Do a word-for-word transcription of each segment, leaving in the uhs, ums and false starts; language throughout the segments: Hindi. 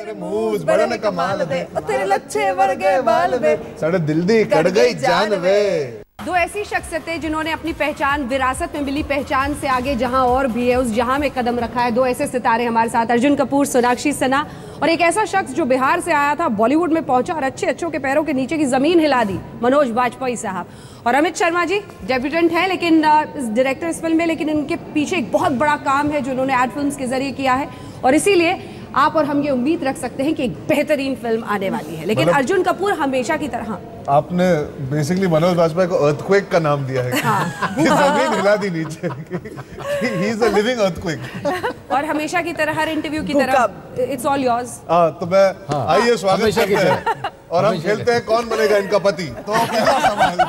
तेरे मूव्स बड़े ने कमाल दे, तेरे लच्छे वर्गे बाल वे, साढ़े दिल दी कड़ गई जान वे। दो ऐसी शख्सियतें जिन्होंने अपनी पहचान, विरासत में मिली पहचान से आगे जहां और भी है उस जहां में कदम रखा है। दो ऐसे सितारे हमारे साथ, अर्जुन कपूर, सोनाक्षी सिन्हा, और एक ऐसा शख्स जो बिहार से आया था, बॉलीवुड में पहुंचा और अच्छे अच्छों के पैरों के नीचे की जमीन हिला दी, मनोज बाजपेयी साहब। और अमित शर्मा जी डेब्यूटेंट हैं लेकिन डायरेक्टर इस फिल्म में, लेकिन इनके पीछे एक बहुत बड़ा काम है जो उन्होंने एड फिल्म्स के जरिए किया है, और इसीलिए आप और हम ये उम्मीद रख सकते हैं कि एक बेहतरीन फिल्म आने वाली है। लेकिन अर्जुन कपूर हमेशा की तरह, आपने बेसिकली मनोज बाजपेयी को अर्थक्वेक का नाम दिया है। हाँ। जमीन हिला दी नीचे। He is a living earthquake। और हमेशा की तरह, हर इंटरव्यू की तरह, इट्स ऑल योर्स। हाँ, तो मैं आइए स्वागत करते हैं और हम खेलते हैं कौन बनेगा इनका पति। तो पहला सवाल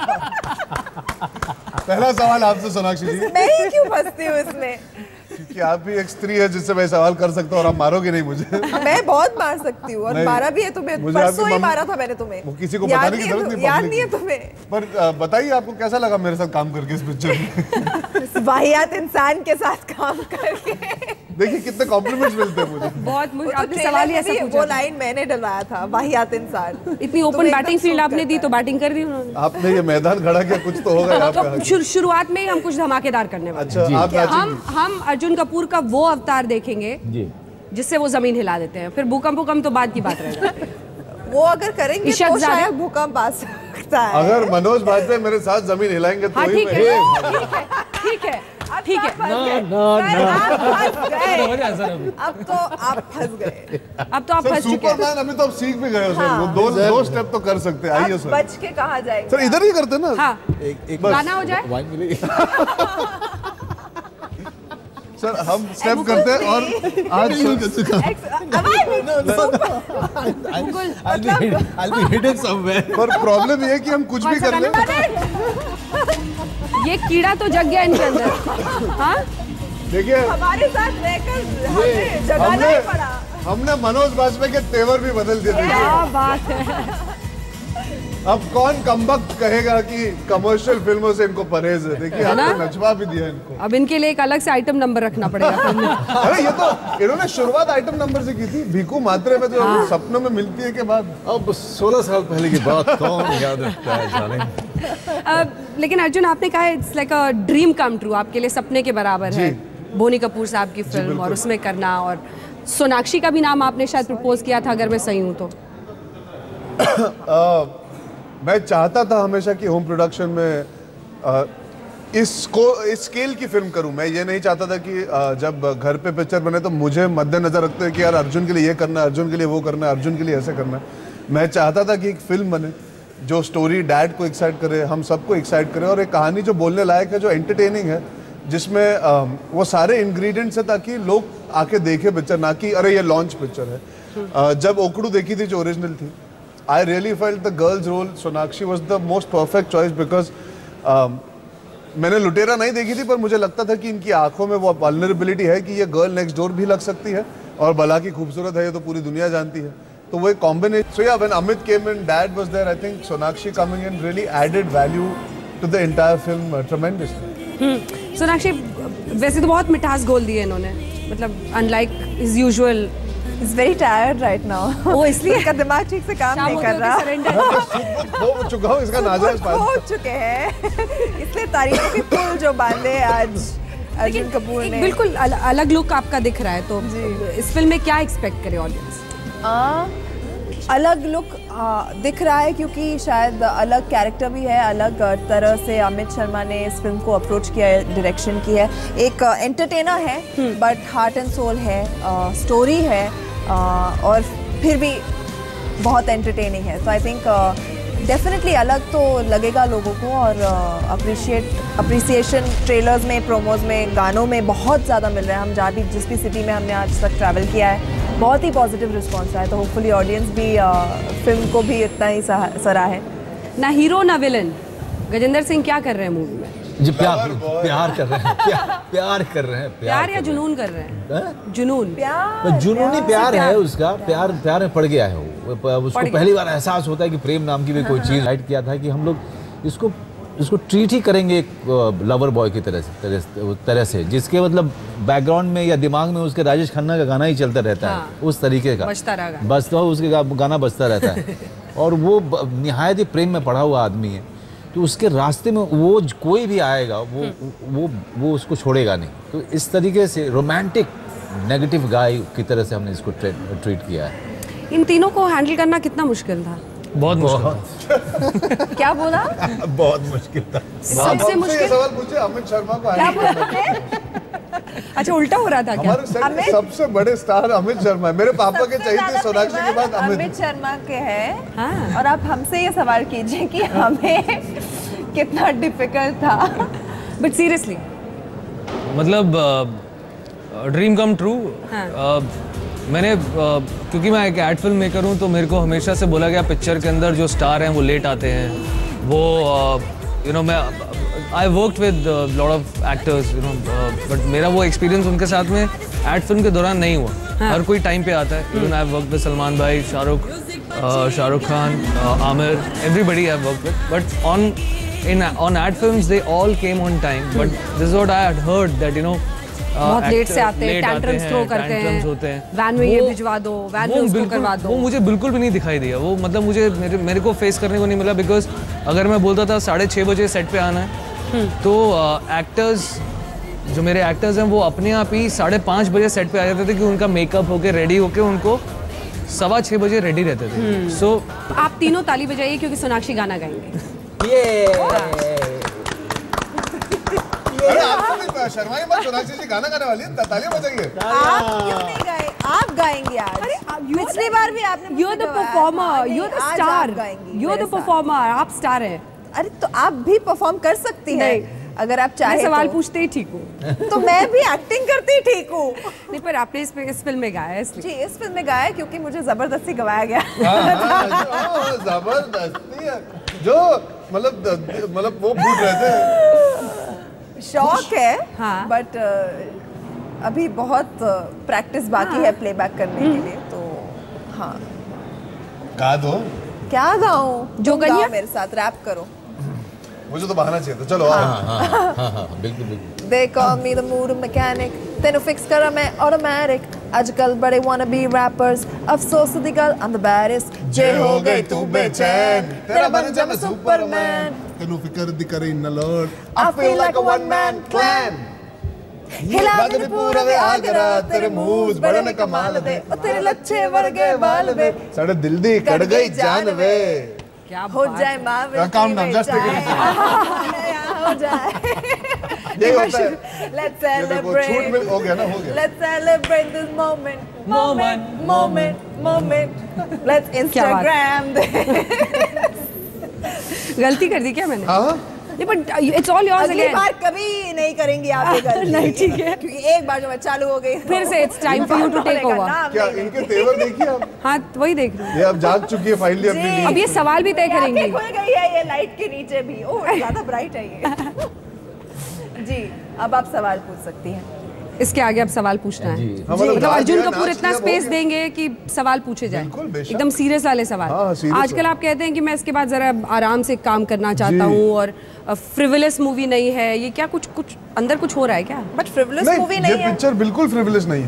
पहला सवाल आपसे सोनाक्षी जी। मैं ही क्यों फंसती हूँ इसमें? क्योंकि आप भी एक स्त्री है जिससे मैं सवाल कर सकता हूँ और आप मारोगे नहीं मुझे। मैं बहुत मार सकती हूँ और मारा भी है तुम्हें, परसों ही मारा था मैंने तुम्हें। वो किसी को बताने की जरूरत नहीं, याद नहीं है तुम्हें। पर बताइए आपको कैसा लगा मेरे साथ काम करके इस पिक्चर में? वाहियात इंसान के साथ काम करके देखिए कितने कॉम्प्लीमेंट्स मिलते हैं मुझे। बहुत मुझे आपने सवाल ही ऐसा पूछा, वो लाइन मैंने डलवाया था, वाहियात इंसान। इतनी ओपन बैटिंग फील्ड आपने दी तो बैटिंग कर दी उन्होंने। आपने ये मैदान खड़ा किया, कुछ तो होगा आपका। शुरुआत में ही हम कुछ धमाकेदार करने वाले। अच्छा, आप हम हम अर्जुन कपूर का वो अवतार देखेंगे जिससे वो जमीन हिला देते हैं, फिर भूकंप भूकंप तो बाद की बात रह जाती है। वो अगर करेंगे तो शायद भूकंप आ सकता है। अगर मनोज बाजपेयी मेरे साथ जमीन हिलाएंगे तो ठीक है, ठीक है, ठीक है। ना ना ना अब तो आप फंस गए। अब तो आप फंस चुके हैं। सुपरमैन अभी तो आप सीख भी गए हो सर, वो दो दो स्टेप तो कर सकते हैं। आइए सर, बच के कहा जाएगा सर, इधर ही करते ना। हाँ, एक गाना हो जाए सर, हम स्टेप करते हैं और आज पर प्रॉब्लम ये है कि हम कुछ भी कर लें। ये कीड़ा तो जग गया इनके अंदर। हाँ, देखिए हमारे साथ रहकर हमें जगाना ही पड़ा। हमने मनोज बाजपेयी के तेवर भी बदल दिए। क्या बात है। अब कौन कमबख्त कहेगा कि कमर्शियल फिल्मों से इनको परहेज है। देखिए आपने नचवा भी दिया इनको। अब इनके लिए एक अलग से आइटम नंबर रखना पड़ेगा। अरे ये तो इन्होंने शुरुआत आइटम नंबर से की थी, भीखू मात्रे में, जो हाँ। सपनों में मिलती है के बाद। अब सोलह साल पहले की बात कौन याद रखता है जाने। लेकिन अर्जुन, आपने कहा it's like a dream come true, आपके लिए सपने के बराबर है बोनी कपूर साहब की फिल्म और उसमें करना, और सोनाक्षी का भी नाम आपने शायद प्रपोज किया था अगर मैं सही हूँ तो। मैं चाहता था हमेशा कि होम प्रोडक्शन में आ, इसको इस स्केल की फिल्म करूं। मैं ये नहीं चाहता था कि आ, जब घर पे पिक्चर बने तो मुझे मद्देनजर रखते हैं कि यार अर्जुन के लिए ये करना है, अर्जुन के लिए वो करना है, अर्जुन के लिए ऐसे करना है। मैं चाहता था कि एक फिल्म बने जो स्टोरी डैड को एक्साइट करे, हम सबको एक्साइट करे, और एक कहानी जो बोलने लायक है, जो एंटरटेनिंग है, जिसमें आ, वो सारे इंग्रेडिएंट्स है ताकि लोग आके देखे पिक्चर, ना कि अरे ये लॉन्च पिक्चर है। आ, जब ओकड़ू देखी थी जो ओरिजिनल थी, I really felt the girl's role, Sonakshi, was the most perfect choice because um, मैंने लुटेरा नहीं देखी थी, पर मुझे लगता था कि इनकी आंखों में वो वल्नरेबिलिटी है कि ये गर्ल नेक्स्ट डोर भी लग सकती है, और भला की खूबसूरत है, ये तो पूरी दुनिया जानती है। तो वो एक combination. So yeah when Amit came in, dad was there, I think Sonakshi coming in really added value to the entire film tremendously. Sonakshi वैसे तो बहुत मिठास घोल दिए इन्होंने, मतलब unlike is usual. He's very tired right now. वो इसलिए इसका दिमाग ठीक से काम नहीं कर रहा। हो चुका हूँ इसका नाजायज पास हो चुके हैं। इसलिए तारीखों के पुल जो बांधे आज अर्जुन कपूर ने। बिल्कुल अल, अलग लुक आपका दिख रहा है, तो इस फिल्म में क्या एक्सपेक्ट करे ऑडियंस? अलग लुक दिख रहा है क्योंकि शायद अलग कैरेक्टर भी है, अलग तरह से अमित शर्मा ने इस फिल्म को अप्रोच किया है, डायरेक्शन की है। एक एंटरटेनर है बट हार्ट एंड सोल है, स्टोरी है, Uh, और फिर भी बहुत एंटरटेनिंग है। तो आई थिंक डेफिनेटली अलग तो लगेगा लोगों को, और अप्रिशिएट अप्रिसिएशन ट्रेलर्स में, प्रोमोज में, गानों में बहुत ज़्यादा मिल रहा है। हम जहाँ भी जिस भी सिटी में हमने आज तक ट्रैवल किया है, बहुत ही पॉजिटिव रिस्पॉन्स आया। तो होपफुली ऑडियंस भी uh, फिल्म को भी इतना ही सराहे। ना हीरो ना विलन, गजेंद्र सिंह क्या कर रहे हैं मूवी में? जी प्यार प्यार कर रहे हैं, प्यार, प्यार कर रहे हैं, प्यार, प्यार या जुनून कर रहे हैं? जुनून, प्यार, जुनूनी प्यार है उसका, प्यार प्यार में पड़ गया है वो। उसको पहली बार एहसास होता है कि प्रेम नाम की भी कोई चीज। राइट किया था कि हम लोग इसको उसको ट्रीट ही करेंगे एक लवर बॉय की तरह से तरह, तरह से जिसके मतलब बैकग्राउंड में या दिमाग में उसके राजेश खन्ना का गाना ही चलता रहता हाँ, है उस तरीके का बजता रहेगा, बस तो उसके गा, गाना बजता रहता है और वो निहायत ही प्रेम में पड़ा हुआ आदमी है, तो उसके रास्ते में वो कोई भी आएगा वो वो वो उसको छोड़ेगा नहीं। तो इस तरीके से रोमांटिक नेगेटिव गाय की तरह से हमने इसको ट्रीट किया है। इन तीनों को हैंडल करना कितना मुश्किल था? बहुत मुश्किल। क्या बोला? बहुत मुश्किल था। सबसे मुश्किल सवाल पूछे अमित शर्मा को। क्या बोला? अच्छा उल्टा हो रहा था क्या? हमारे सेट में सबसे बड़े स्टार अमित शर्मा है। मेरे पापा के चाहिए सोनाक्षी के बाद अमित अमित शर्मा के हैं। हाँ। और आप हमसे ये सवाल कीजिए कि हमें कितना डिफिकल्ट था। बट सीरियसली मतलब ड्रीम कम ट्रू। मैंने uh, क्योंकि मैं एक एड फिल्म मेकर हूँ तो मेरे को हमेशा से बोला गया पिक्चर के अंदर जो स्टार हैं वो लेट आते हैं। वो यू नो मैं I worked with lot of actors you know, but मेरा वो एक्सपीरियंस उनके साथ में एड फिल्म के दौरान नहीं हुआ। हाँ। हर कोई टाइम पे आता है। Even I work with Salman भाई, Shahrukh Shahrukh Khan, Aamir, everybody I work with, but on in on ad films they all came on time. But this is what I had heard that you know बहुत लेट से आते हैं, टैंट्रम्स थ्रो करते हैं, होते हैं, वैन में ये भिजवा दो, वैन में उसको करवा दो। वो मुझे बिल्कुल भी नहीं दिखाई दिया। वो मतलब मुझे मेरे मेरे को फेस करने को नहीं मिला, बिकॉज अगर मैं बोलता था साढ़े छः बजे सेट पे आना है तो एक्टर्स uh, जो मेरे एक्टर्स हैं वो अपने आप ही साढ़े पाँच बजे सेट पे आ जाते थे कि उनका मेकअप होके रेडी होके उनको सवा छः बजे रेडी रहते थे। सो so, आप तीनों ताली बजाइए क्योंकि सोनाक्षी गाना गाएंगे। अरे आपको नहीं शर्माइए मत, सोनाक्षी जी गाना गाने वाली है, तालियां बजाइए। आप क्यों नहीं गाए? आप गाएंगे आज। अरे पिछली बार भी आपने you the performer, you the star, you the performer, आप स्टार हैं। अरे तो आप भी परफॉर्म कर सकती हैं अगर आप चाहे। मैं सवाल तो। पूछते ही ठीक हूँ। तो मैं भी एक्टिंग करती ही ठीक हूँ। नहीं पर आपने इस, इस फिल्म में गाया इसलिए। जी इस फिल्म में गाया क्योंकि मुझे जबरदस्ती गवाया गया। जबरदस्ती है जो मतलब मतलब वो फूट रहे थे। शौक है हाँ। बट अभी बहुत प्रैक्टिस बाकी हाँ। है प्लेबैक करने के लिए, तो हाँ। गा दो। क्या गाऊं? जो गाओ मेरे साथ, रैप करो। मुझे तो बहाना चाहिए, तो चलो हाँ हाँ हाँ हाँ बिल्कुल बिल्कुल। They call me the mood mechanic, तेनू फिक्स करा मैं ऑटोमेटिक। आजकल बड़े wanna be rappers, अफसोस दी गल I'm the baddest। जे हो गई तू बेचैन, तेरा बन जा मैं सुपरमैन। तेनू फिकर दी करे न lord, I feel like a one man clan। हिला दे पूरा वे आगरा, तेरे मूव्स बड़े ने कमाल दे, ओ तेरे लच्छे वर्गे बाल वे, साढ़े दिल दी कड़ गई जान वे। क्या हो जाए मावे काम नाम जस्ट हो जाए। ये होता है। Let's ये देखो छूट मिल celebrate, हो गया ना, हो गया। let's celebrate this moment, moment, moment, moment। Let's Instagram this। गलती कर दी क्या मैंने? हाँ नहीं बट इट्स ऑल योर्स अगली अगेन। बार कभी नहीं करेंगी आप ये गलती। नहीं, ठीक है। क्योंकि एक बार जो मैं चालू हो गई फिर से it's time for you to take over। क्या इनके तेवर देखिए आप, हाँ वही देख रही हूँ। ये अब जाग चुकी है फाइनली अपनी जी। नींद। अब ये सवाल भी तय करेंगी। खुल गई है ये लाइट के नीचे भी। ओह ज्यादा ब्राइट है ये। जी अब आप सवाल पूछ सकती हैं। इसके आगे अब सवाल पूछना है। जी। हाँ, मतलब मतलब नाच अर्जुन लिया, कपूर नाच इतना लिया, स्पेस हो गया। देंगे कि सवाल पूछे जाए, बिल्कुल, बेशक। एकदम सीरियस वाले सवाल। हाँ, serious आजकल वाले। आप कहते हैं कि मैं इसके बाद जरा आराम से काम करना चाहता जी। हूँ और फ्रिवलेस मूवी नहीं है ये, क्या कुछ कुछ अंदर कुछ हो रहा है क्या? बट फ्रिवलेस मूवी ये नहीं है। पिक्चर बिल्कुल फ्रिवलेस नहीं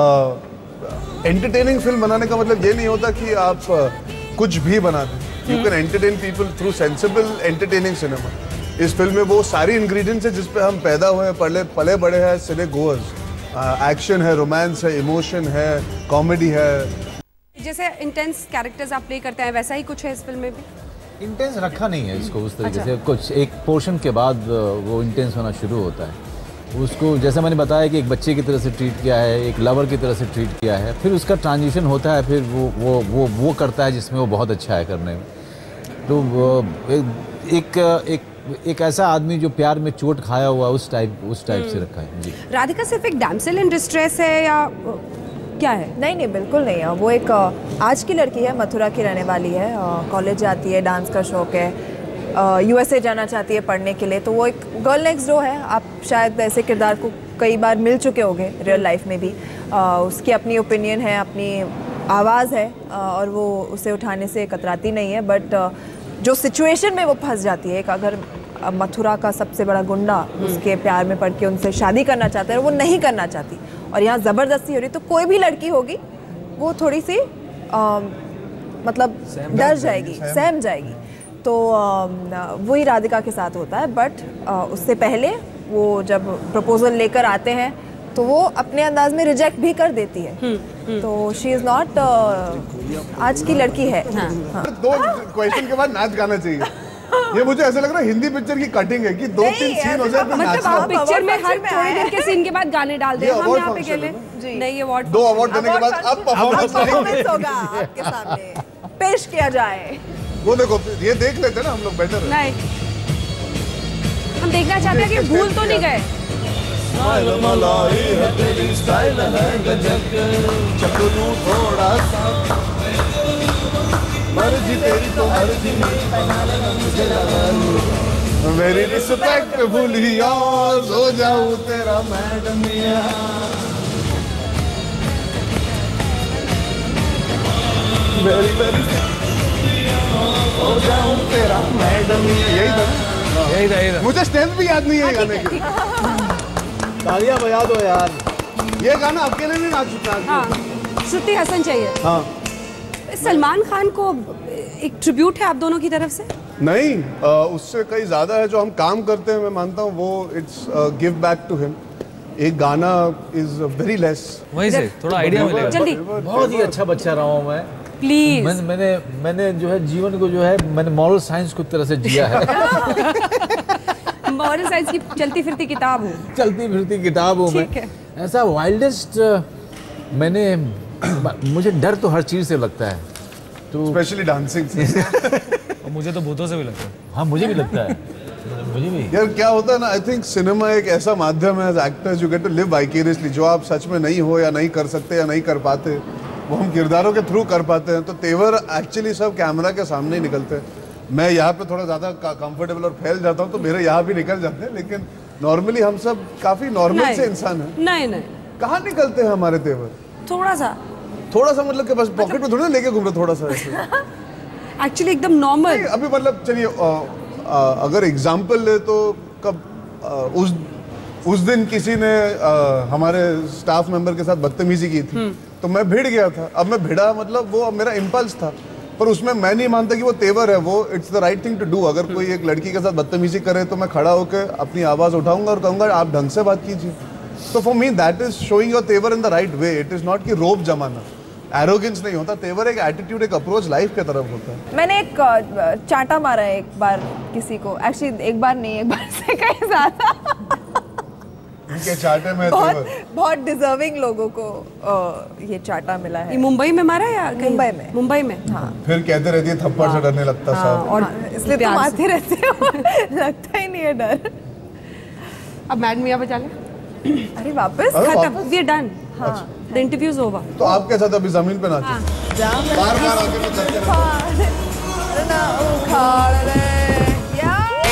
है। एंटरटेनिंग फिल्म बनाने का मतलब ये नहीं होता कि आप uh, कुछ भी बना दें। You can entertain people through sensible entertaining cinema. इस फिल्म में वो सारी इंग्रेडिएंट्स है जिस पे हम पैदा हुए हैं, पले पले बड़े हैं सिने गोअर्स। एक्शन है, रोमांस है, इमोशन है, कॉमेडी है। जैसे इंटेंस कैरेक्टर्स आप प्ले करते हैं वैसा ही कुछ है इस फिल्म में भी? इंटेंस रखा नहीं है इसको उस तरीके अच्छा। से। कुछ एक पोर्शन के बाद वो इंटेंस होना शुरू होता है। उसको जैसे मैंने बताया कि एक बच्चे की तरह से ट्रीट किया है, एक लवर की तरह से ट्रीट किया है, फिर उसका ट्रांजिशन होता है, फिर वो वो वो वो करता है जिसमें वो बहुत अच्छा है करने में। तो एक एक, एक एक ऐसा आदमी जो प्यार में चोट खाया हुआ उस टाइप उस टाइप से रखा है। जी। राधिका सिर्फ एक डैमसेल इन डिस्ट्रेस है या क्या है? नहीं नहीं बिल्कुल नहीं है। वो एक आज की लड़की है, मथुरा की रहने वाली है, कॉलेज जाती है, डांस का शौक है, यूएसए जाना चाहती है पढ़ने के लिए। तो वो एक गर्ल नेक्स्ट डोर है। आप शायद ऐसे किरदार को कई बार मिल चुके होंगे रियल लाइफ में भी। आ, उसकी अपनी ओपिनियन है, अपनी आवाज़ है और वो उसे उठाने से कतराती नहीं है। बट जो सिचुएशन में वो फंस जाती है, एक अगर मथुरा का सबसे बड़ा गुंडा उसके प्यार में पड़ के उनसे शादी करना चाहता है, वो नहीं करना चाहती और यहाँ ज़बरदस्ती हो रही, तो कोई भी लड़की होगी वो थोड़ी सी आ, मतलब डर जाएगी, सहम जाएगी। तो वही राधिका के साथ होता है, बट उससे पहले वो जब प्रपोजल लेकर आते हैं तो वो अपने अंदाज में रिजेक्ट भी कर देती है। हुँ, हुँ. तो शी इज़ नॉट आज की लड़की है। हाँ. हाँ. दो क्वेश्चन के बाद नाच गाना चाहिए। ये मुझे ऐसा लग रहा है हिंदी पिक्चर की कटिंग है कि दो तीन सीन हो जाए तो मतलब आप पिक्चर में हर थोड़ी देर के सीन के बाद गाने डाल दे। हम यहाँ पे खेले नहीं, अवार्ड दो अवार्ड देने के बाद अब परफॉर्मेंस होगा आपके सामने, पेश किया जाए। वो देखो, ये देख लेते हैं ना हम लोग बेटर। नहीं, हम देखना चाहते हैं कि भूल तो नहीं गए। थोड़ा सा मर्जी तेरी तो मर्जी मेरी रिस्पेक्ट भूली और हो जाऊं तेरा मैडम मिया। मेरी मेरी हो जाऊं तेरा मैडम मिया। यही था यही था, यही था। मुझे स्टेप भी याद नहीं है गाने की। तालियां बजा दो यार। ये गाना अकेले नहीं नाच सकता। हाँ, श्रुति हसन चाहिए। हाँ, सलमान खान को एक ट्रिब्यूट है आप दोनों की तरफ से? नहीं, आ, उससे कहीं ज्यादा है जो हम काम करते हैं। मैं मानता हूँ वो it's give back to him. एक गाना इज वेरी लेस। वहीं से थोड़ा आइडिया मिलेगा। जल्दी। बहुत ही अच्छा बच्चा रहा हूँ मैं। प्लीज। मैंने मैंने मैंने जो है जीवन को जो है मैंने मॉरल साइंस को तरह से जिया है। मॉरल साइंस की चलती फिरती किताब हूँ। चलती फिरती किताब हूँ मैं। ऐसा वाइल्डेस्ट मैंने मुझे डर तो हर चीज से लगता है, तो स्पेशली डांसिंग से। और मुझे तो भूतों से भी लगता है। हाँ, मुझे भी लगता है, मुझे भी। यार क्या होता है ना, आई थिंक सिनेमा एक ऐसा माध्यम है, as actors you get to live vicariously. जो आप सच में नहीं हो या नहीं कर सकते या नहीं कर पाते, वो हम किरदारों के थ्रू कर पाते हैं। तो तेवर एक्चुअली सब कैमरा के सामने ही निकलते हैं। मैं यहाँ पे थोड़ा ज़्यादा कंफर्टेबल और फैल जाता हूँ तो मेरे यहाँ भी निकल जाते हैं, लेकिन नॉर्मली हम सब काफ़ी नॉर्मल से इंसान हैं। नहीं नहीं, कहाँ निकलते हैं हमारे तेवर? थोड़ा सा थोड़ा सा मतलब कि बस पॉकेट में थोड़ा लेके घूम रहे, थोड़ा सा एक्चुअली एकदम नॉर्मल। अभी मतलब चलिए, अगर एग्जाम्पल ले तो कब आ, उस उस दिन किसी ने आ, हमारे स्टाफ मेंबर के साथ बदतमीजी की थी तो मैं भिड़ गया था। अब मैं भिड़ा मतलब वो मेरा इम्पल्स था, पर उसमें मैं नहीं मानता कि वो तेवर है। वो it's the right thing to do. अगर कोई एक लड़की के साथ बदतमीजी करे तो मैं खड़ा होकर अपनी आवाज़ उठाऊंगा और कहूँगा आप ढंग से बात कीजिए। तो for me that is showing your तेवर in the right way. It is not कि रोब जमाना, एरोगेंस नहीं होता। तेवर एक एटीट्यूड, एक अप्रोच लाइफ के तरफ होता है। मैंने एक चांटा मारा है एक बार किसी को, एक्चुअली एक बार नहीं, एक बार से कहीं ज्यादा। इनके चाटे में बहुत बहुत डिजर्विंग लोगों को आ, ये चाटा मिला है। मुंबई में मारा या मुंबई में? मुंबई में। हाँ। फिर कहते रहती है थप्पड़ से डरने लगता सब। और इसलिए तुम आते रहते हो। लगता ही नहीं है डर। अब मैडम यहाँ पे चले। अरे वापस खत्म, वी आर डन। हाँ, द इंटरव्यू इज ओवर। तो आपके साथ अभी जमीन पे नाचो। बार बार आके मैं चलते रहूं। ना उखाड़ रे यार,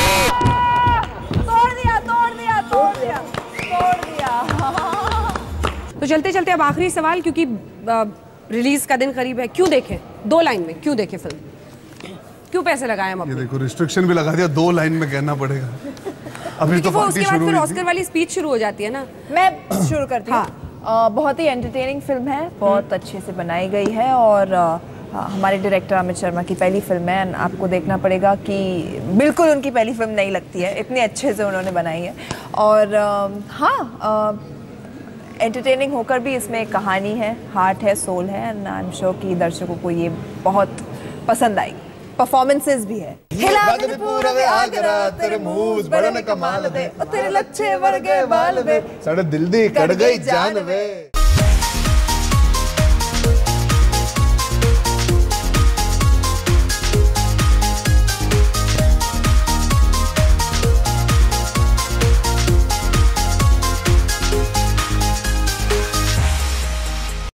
तोड़ दिया तोड़ दिया तोड़ दिया तोड़ दिया। तो चलते चलते अब आखिरी सवाल, क्योंकि रिलीज का दिन करीब है। क्यों देखें, दो लाइन में क्यों देखें फिल्म? क्यों पैसे लगाए हम? ये देखो रिस्ट्रिक्शन भी लगा दिया, दो लाइन में कहना पड़ेगा। अभी तो वो उसके बाद फिर ऑस्कर वाली स्पीच शुरू हो जाती है ना। मैं शुरू करती हूँ। हाँ। बहुत ही एंटरटेनिंग फिल्म है, बहुत अच्छे से बनाई गई है और आ, हमारे डायरेक्टर अमित शर्मा की पहली फिल्म है। आपको देखना पड़ेगा कि बिल्कुल उनकी पहली फिल्म नहीं लगती है, इतने अच्छे से उन्होंने बनाई है। और आ, हाँ, एंटरटेनिंग होकर भी इसमें एक कहानी है, हार्ट है, सोल है, एंड आई एम श्योर कि दर्शकों को ये बहुत पसंद आएगी। परफॉर्मेंसेस भी है। हिला दे पूरा वे आगरा, तेरे मूव्स बड़े ने कमाल दे, तेरे लच्छे वर्गे बाल वे, साढ़े दिल दी कड़ गई जान वे।